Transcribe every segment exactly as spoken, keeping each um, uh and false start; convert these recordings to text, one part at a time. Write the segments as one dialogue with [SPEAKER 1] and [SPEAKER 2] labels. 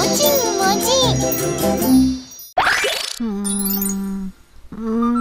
[SPEAKER 1] 镜，魔镜。
[SPEAKER 2] 嗯嗯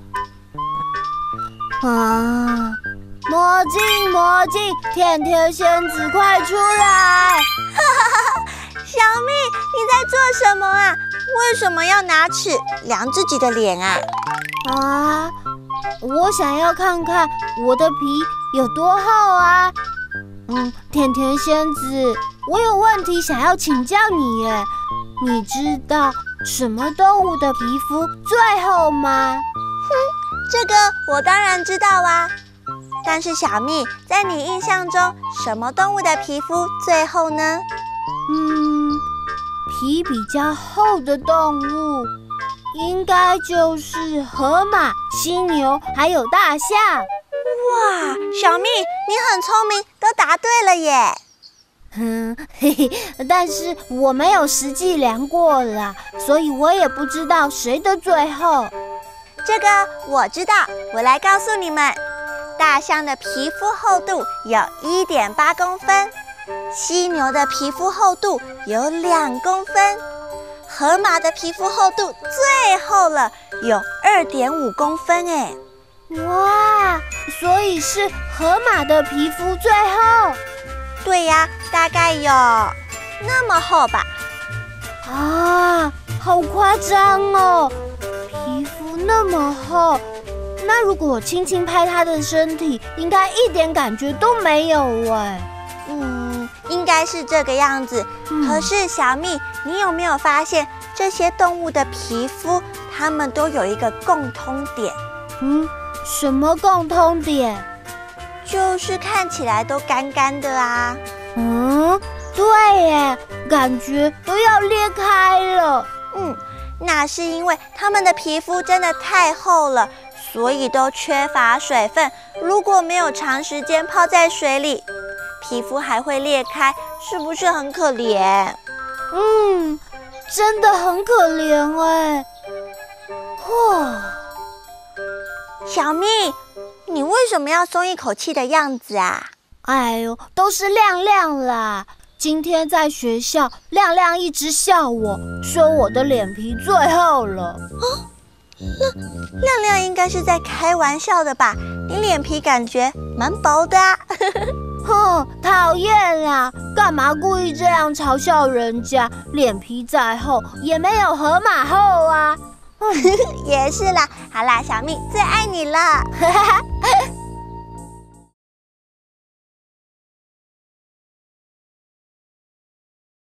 [SPEAKER 2] 啊！魔镜，魔镜，甜甜仙子，快出来！
[SPEAKER 3] 小蜜，你在做什么啊？为什么要拿尺量自己的脸啊？
[SPEAKER 2] 啊，我想要看看我的皮有多厚啊！嗯，甜甜仙子，我有问题想要请教你耶。你知道什么动物的皮肤最厚吗？
[SPEAKER 3] 哼，这个我当然知道啊。但是小蜜，在你印象中，什么动物的皮肤最厚呢？
[SPEAKER 2] 嗯，皮比较厚的动物，应该就是河马、犀牛还有大象。
[SPEAKER 3] 哇，小蜜，你很聪明，都答对了耶！
[SPEAKER 2] 嗯，嘿嘿，但是我没有实际量过啦，所以我也不知道谁的最厚。
[SPEAKER 3] 这个我知道，我来告诉你们。大象的皮肤厚度有 一点八公分，犀牛的皮肤厚度有两公分，河马的皮肤厚度最厚了，有 二点五公分哎！
[SPEAKER 2] 哇，所以是河马的皮肤最厚？
[SPEAKER 3] 对呀，大概有那么厚吧。
[SPEAKER 2] 啊，好夸张哦！皮肤那么厚，那如果我轻轻拍它的身体，应该一点感觉都没有哎。
[SPEAKER 3] 嗯，应该是这个样子。嗯、可是小蜜，你有没有发现这些动物的皮肤，它们都有一个共通点？
[SPEAKER 2] 嗯，什么共通点？
[SPEAKER 3] 就是看起来都干干的啊。
[SPEAKER 2] 嗯，对耶，感觉都要裂开了。
[SPEAKER 3] 嗯，那是因为它们的皮肤真的太厚了，所以都缺乏水分。如果没有长时间泡在水里，皮肤还会裂开，是不是很可怜？
[SPEAKER 2] 嗯，真的很可怜哎。嚯，
[SPEAKER 3] 小蜜，你为什么要松一口气的样子啊？
[SPEAKER 2] 哎呦，都是亮亮啦！今天在学校，亮亮一直笑我，说我的脸皮最厚了。
[SPEAKER 3] 哦，那亮亮应该是在开玩笑的吧？你脸皮感觉蛮薄的啊。
[SPEAKER 2] 哼，讨厌啦！干嘛故意这样嘲笑人家？脸皮再厚也没有河马厚啊。
[SPEAKER 3] 也是啦，好啦，小蜜最爱你了。